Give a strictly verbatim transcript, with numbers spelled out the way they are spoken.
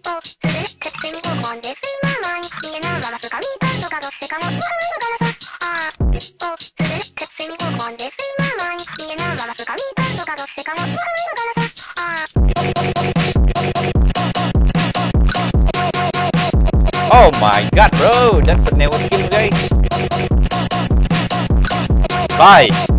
お、つれ、鉄線に飛んで、スイマーマンに見えながらスカミーパンとかどっせかの、わはないのからさ。あー、お、つれ、鉄線に飛んで、スイマーマンに見えながらスカミーパンとかどっせかの、わはないのからさ。あー。 Oh my god, bro! That's a never skill, guys. Bye!